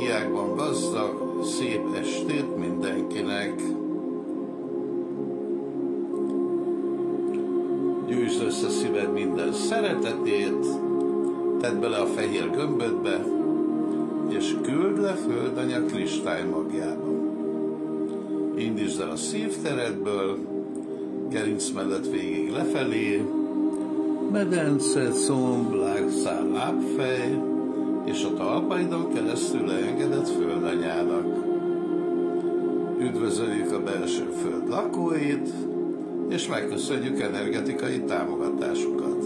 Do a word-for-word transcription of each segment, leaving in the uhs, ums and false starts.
energiákban gazdag, szép estét mindenkinek! Gyűjtsd össze szíved minden szeretetét, tedd bele a fehér gömbödbe, és küld le Földanya kristály magjába. Indítsd el a szívteredből, gerinc mellett végig lefelé, medence, comb, lábszár, lábfej, és a talpaidon keresztül leengedett Földanyának. Üdvözöljük a belső föld lakóit, és megköszönjük energetikai támogatásukat.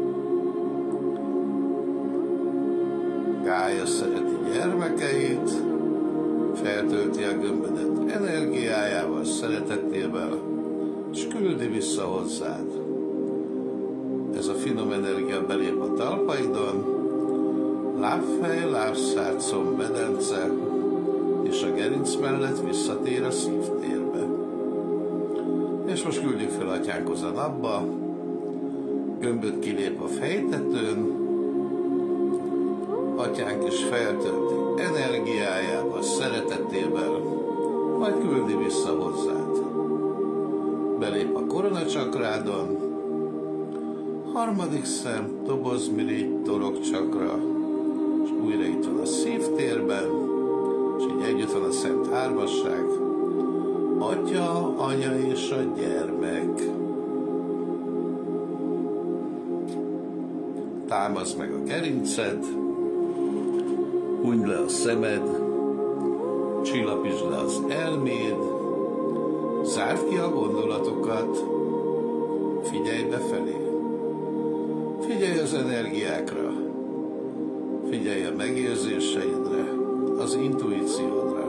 Gája szereti gyermekeit, feltölti a gömbödet energiájával, szeretetével, és küldi vissza hozzád. Ez a finom energia belép a talpaidon, lábfej, lábszár, comb, medence, és a gerinc mellett visszatér a szívtérbe. És most küldjük fel atyánkhoz a napba, gömböd kilép a fejtetőn, atyánk is feltölti energiájával, szeretetével, majd küldi vissza hozzád. Belép a koronacsakrádon, harmadik szem, dobozmirigy, torokcsakra, és újra itt van a szívtérben, és így együtt van a Szent Hármasság, Atya, Anya és a gyermek. Támaszd meg a gerinced, hunyd le a szemed, csillapítsd le az elméd, zárd ki a gondolatokat, figyelj befelé. Figyelj az energiákra, figyelj a megérzéseidre, az intuíciódra.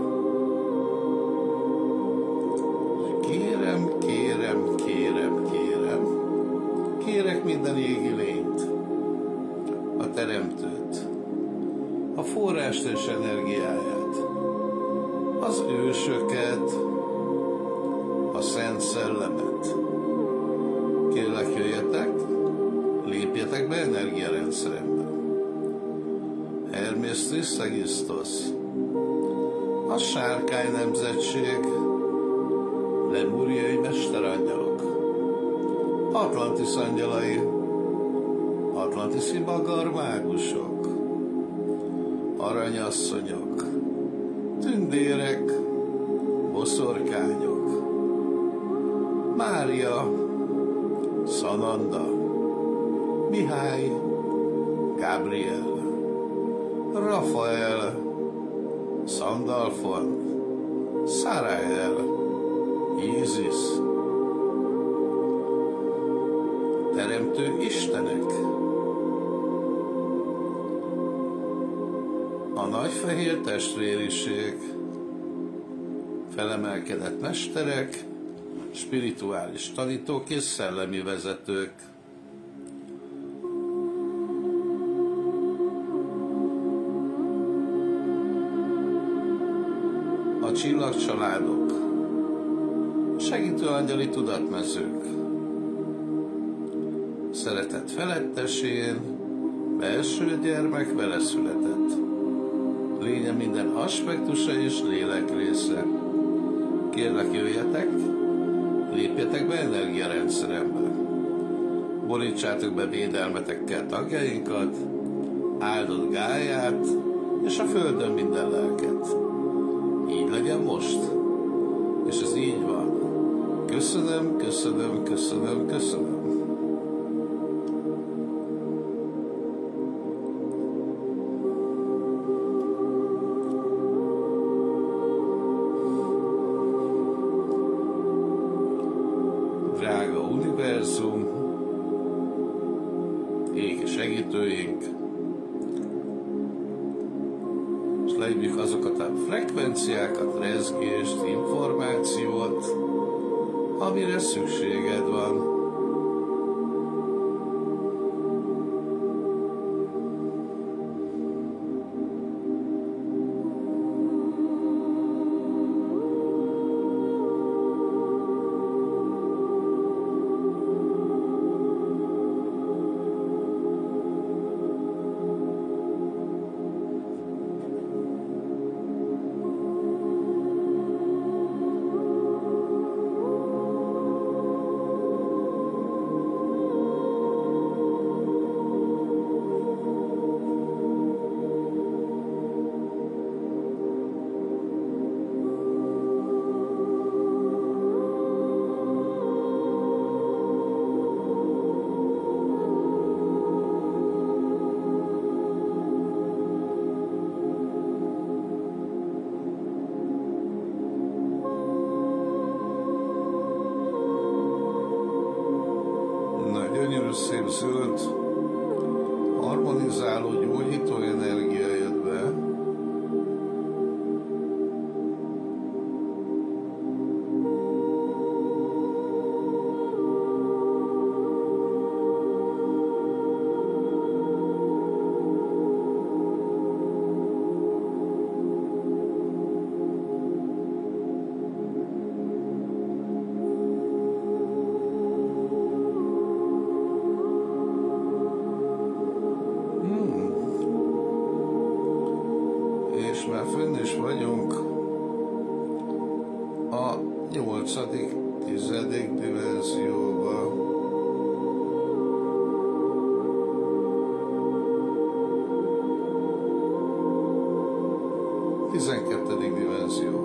Kérem, kérem, kérem, kérem, kérek minden égi lényt, a teremtőt, a forrást és energiáját, az ősöket, a Szent Szellemet. Kérlek, jöjjetek, lépjetek be energiarendszerembe. Hermész Trismegistus, a sárkány nemzetség, lemúriai mesterangyalok, Atlantis angyalai, atlantiszi magarmágusok, aranyasszonyok, tündérek, boszorkányok, Mária, Sananda, Mihály, Gabriel, Rafael, Sandalfon, Sarael, Isis, teremtő istenek, a nagyfehér testvériség, felemelkedett mesterek, spirituális tanítók és szellemi vezetők, a csillagcsaládok, segítő angyali tudatmezők, szeretet felettesén, belső gyermek vele született, lénye minden aspektusa és lélek része. Kérlek, jöjjetek, lépjetek be energiarendszerembe, borítsátok be védelmetekkel tagjainkat, áldott Gáját és a Földön minden lelket. Így legyen most, és ez így van. Köszönöm, köszönöm, köszönöm, köszönöm. Drága univerzum, égi segítőink, és leírjuk azokat a frekvenciákat, rezgést, információt, amire szükséged van. gyönyörű szép zöld, harmonizáló, gyógyító energia jött be. És már fönn is vagyunk a nyolcadik, tizedik dimenzióba. Tizenkettedik dimenzió.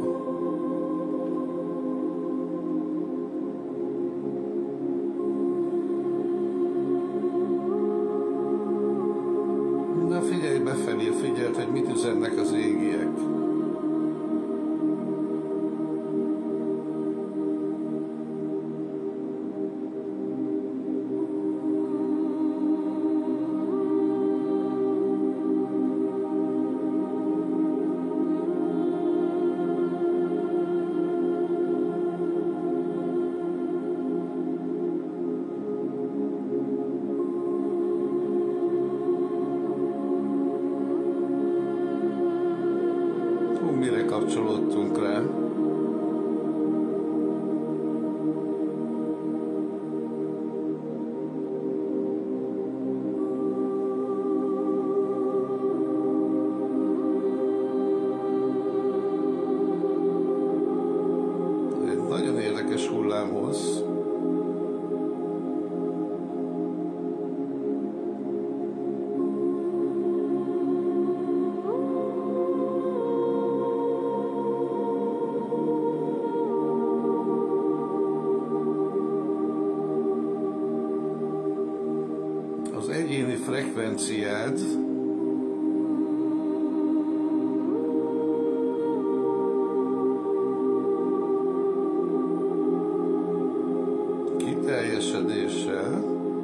Na figyelj befelé, figyeld, hogy mit üzennek az égiek. Mire kapcsolódtunk rá? Egy nagyon érdekes hullámhoz. Az egyéni frekvenciád kiteljesedése,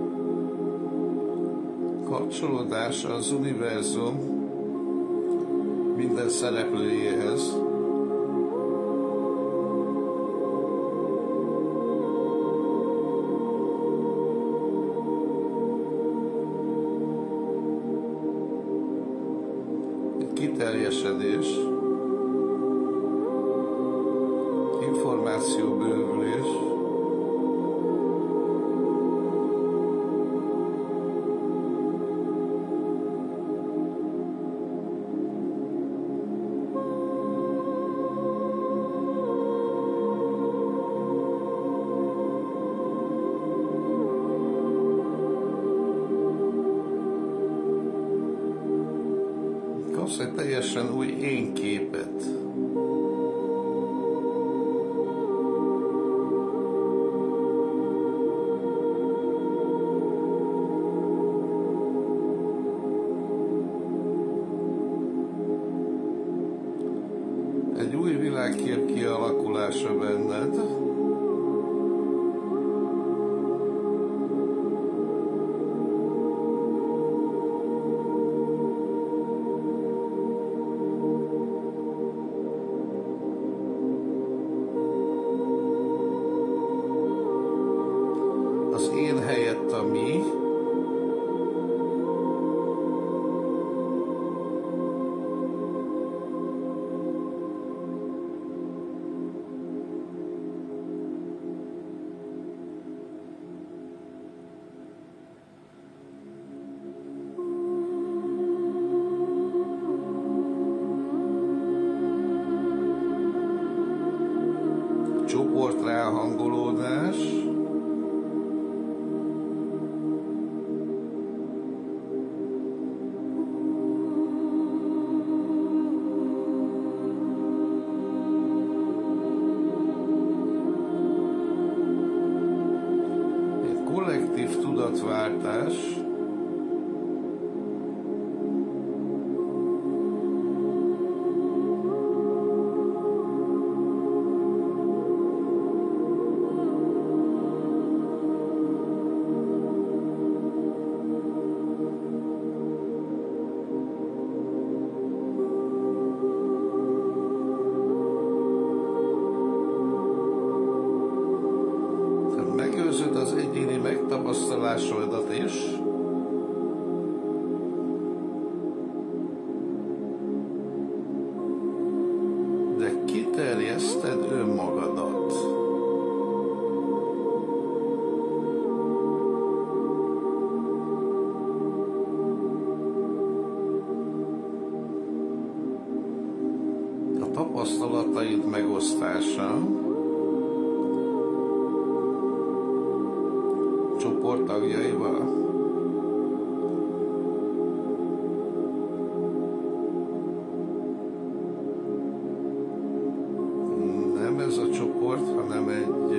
kapcsolódása az univerzum minden szereplőjéhez, kiteljesedés, információbővülés, kapsz egy teljesen új énképet. Egy új világkép kialakulása benned. Az én helyett a mi. Csoport ráhangolódás. Egy kollektív tudatváltás. tapasztalataid megosztása, csoporttagjaival. Nem ez a csoport, hanem egy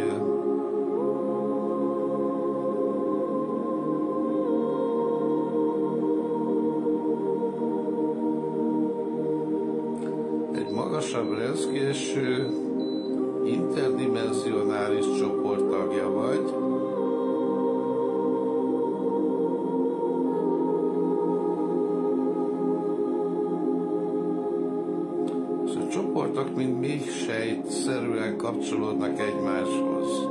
egy magasabb rezgésű, interdimenzionális csoporttagja vagy, és a csoportok mind még sejtszerűen kapcsolódnak egymáshoz.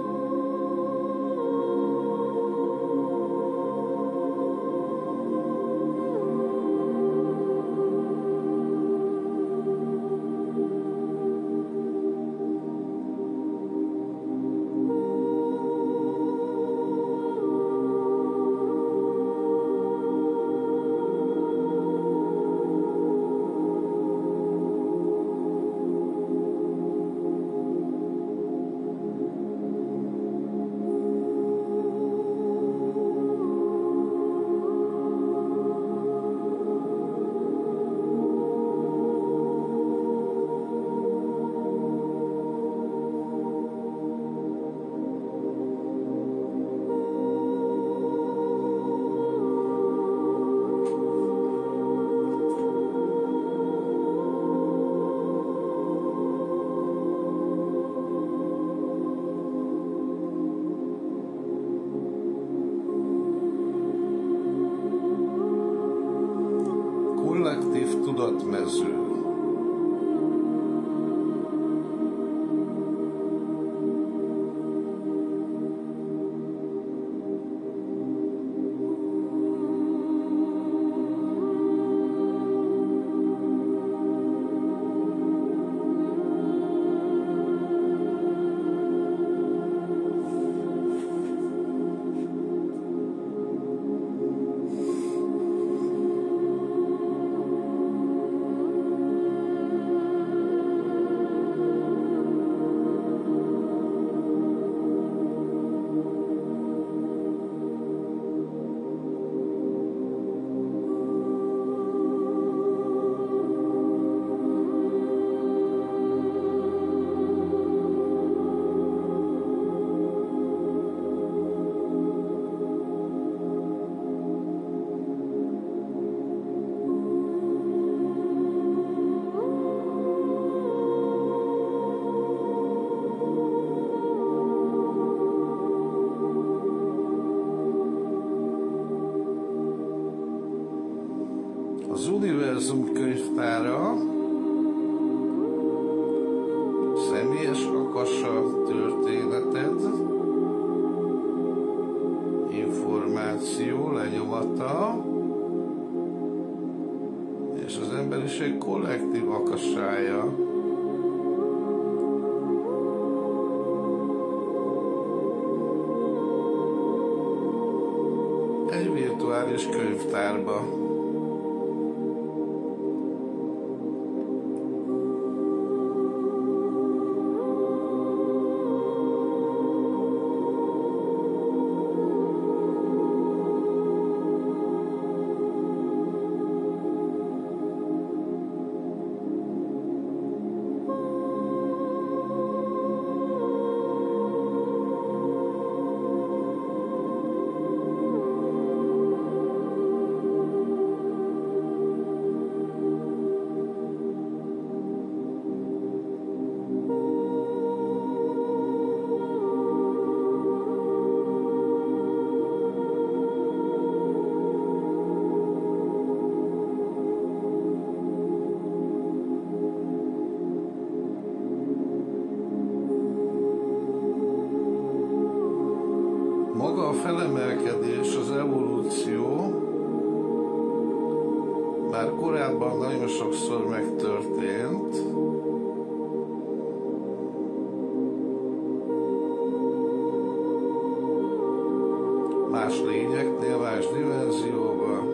Kollektív tudatmező. Az univerzum könyvtára személyes akasa történeted, információ lenyomata, és az emberiség kollektív akasája. Egy virtuális könyvtárba. Maga a felemelkedés, az evolúció már korábban nagyon sokszor megtörtént. Más lényeknél, más dimenzióban.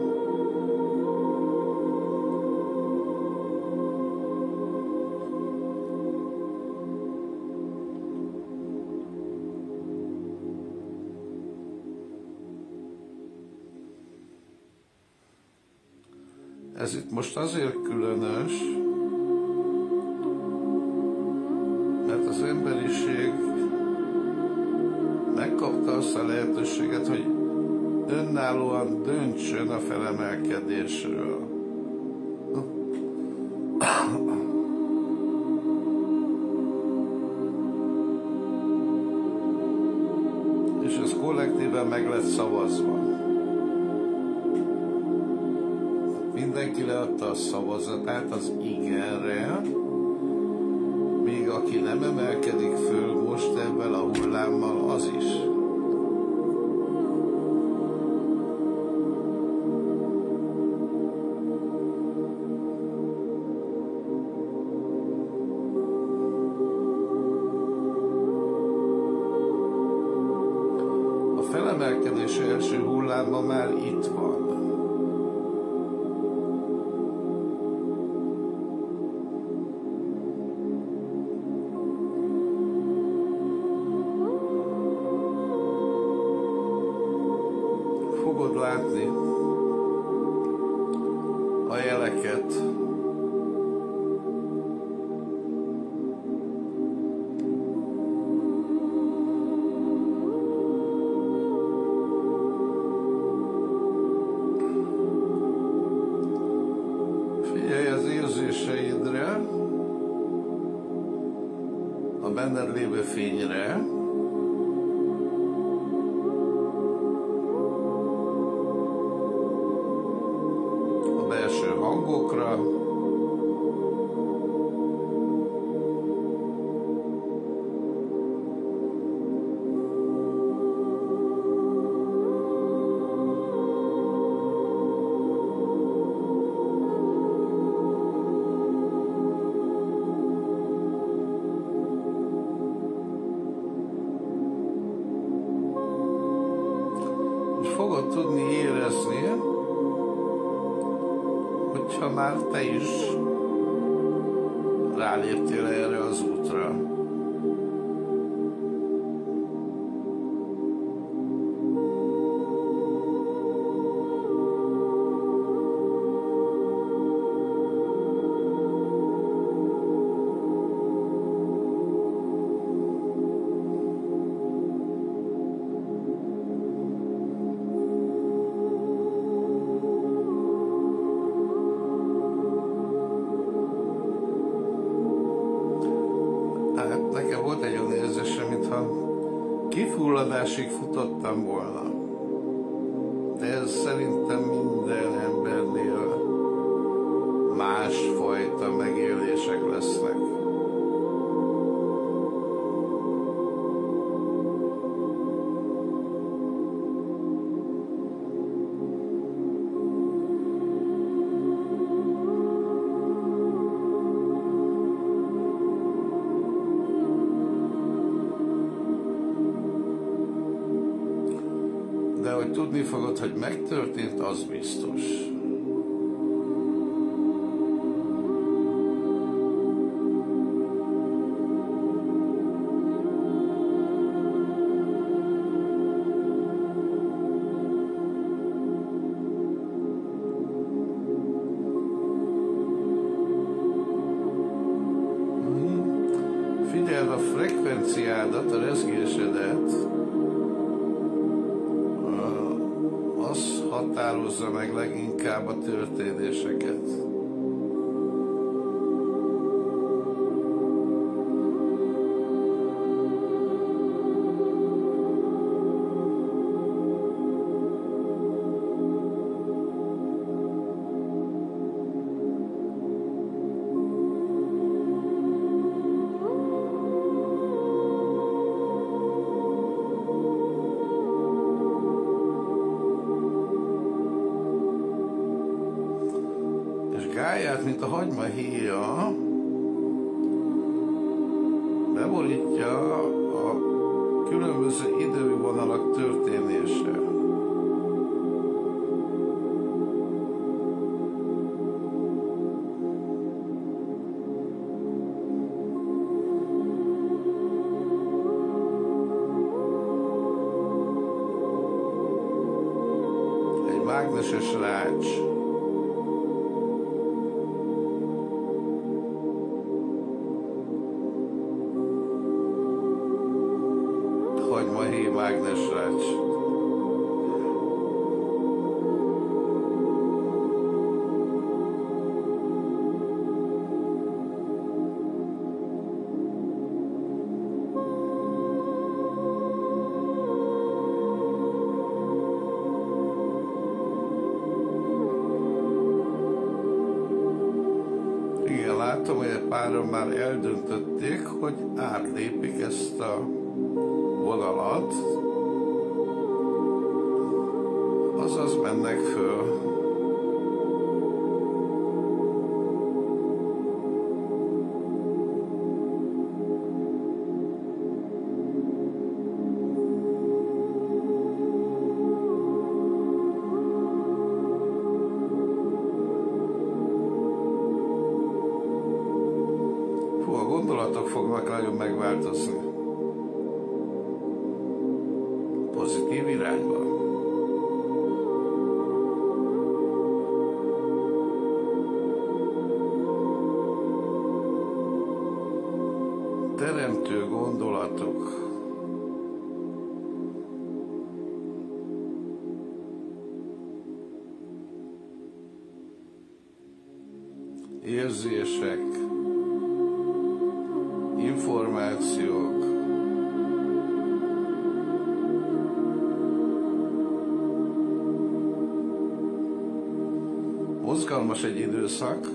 Ez itt most azért különös, mert az emberiség megkapta azt a lehetőséget, hogy önállóan döntsön a felemelkedésről. És ez kollektíven meg lett szavazva. Mindenki leadta a szavazatát az igenre, még aki nem emelkedik föl most ebben a hullámmal, az is. A felemelkedés első hulláma már itt van. Fogod látni a jeleket. Figyelj az érzéseidre, a benned lévő fényre, belső hangokra, és fogod tudni érezni, hogyha már te is ráléptél erre az útra. Nekem volt egy olyan érzésem, mintha kifulladásig futottam volna. De ez szerintem minden embernél másfajta megélések lesznek. De hogy tudni fogod, hogy megtörtént, az biztos. Figyeld a frekvenciádat, a rezgésedet, az határozza meg leginkább a történéseket. Gályát, mint a hagyma héja, beborítja a különböző idővonalak történése. Egy mágneses rács. látom, hogy egy páron már eldöntötték, hogy átlépik ezt a vonalat, azaz mennek föl. A gondolatok fognak nagyon megváltozni. Pozitív irányba. Teremtő gondolatok. Érzések. Információk, mozgalmas egy időszak,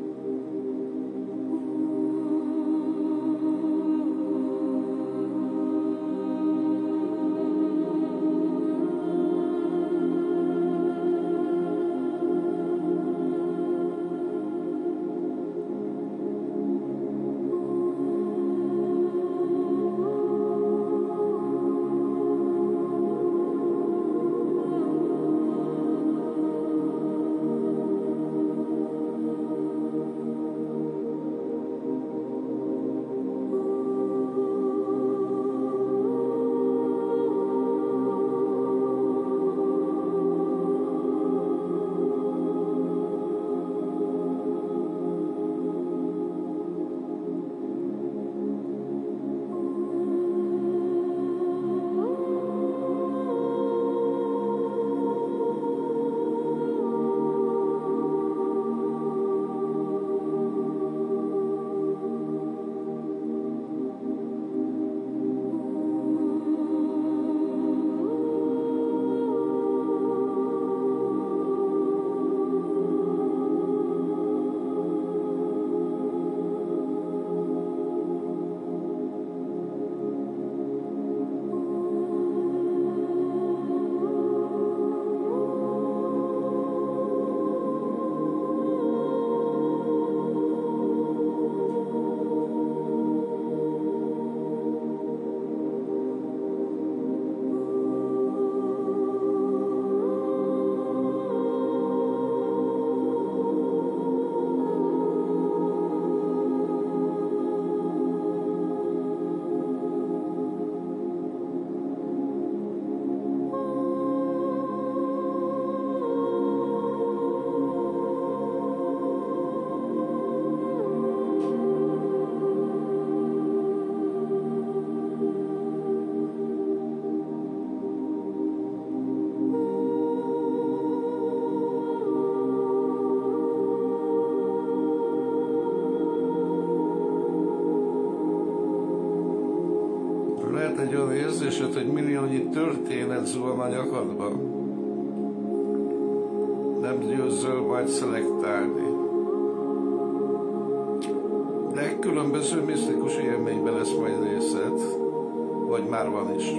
egy olyan érzésed, hogy milliónyi történet zuhan a nyakadba. Nem győzöl majd szelektálni. De különböző misztikus élményben lesz majd részed, vagy már van is.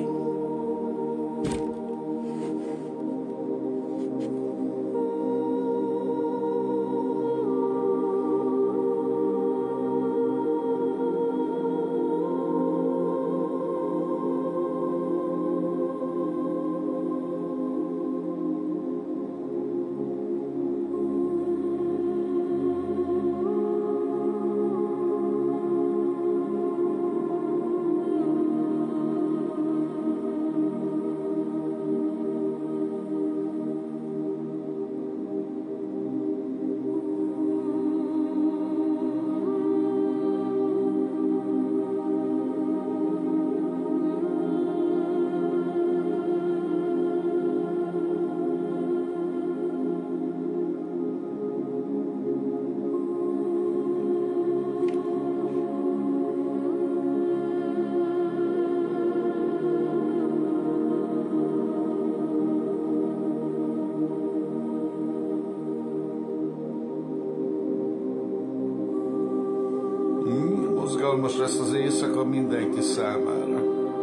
izgalmas lesz az éjszaka mindenki számára.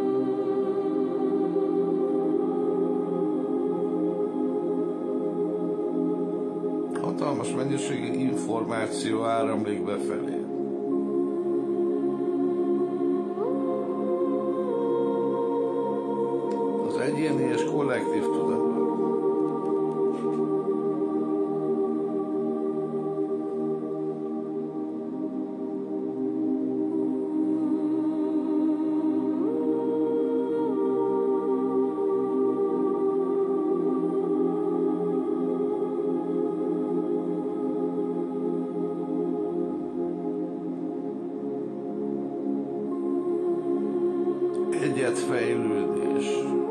Hatalmas mennyiségű információ áramlik befelé. Az egyéni és kollektív tudatban. Egyetfejlődés.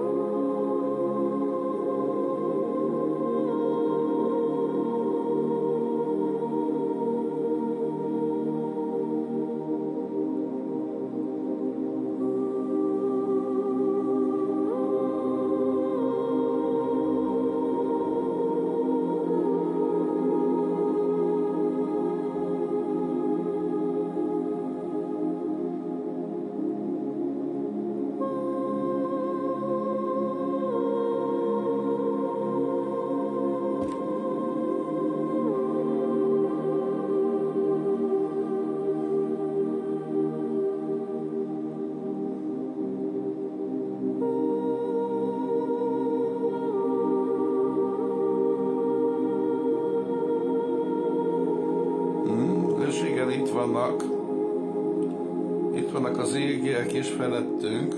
És igen, itt vannak. Itt vannak az égiek is felettünk.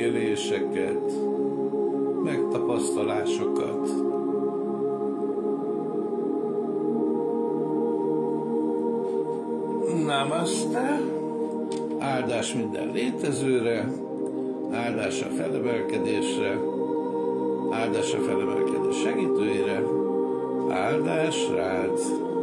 megéléseket, megtapasztalásokat. Namaste, áldás minden létezőre, áldás a felemelkedésre, áldás a felemelkedés segítőire, áldás rád.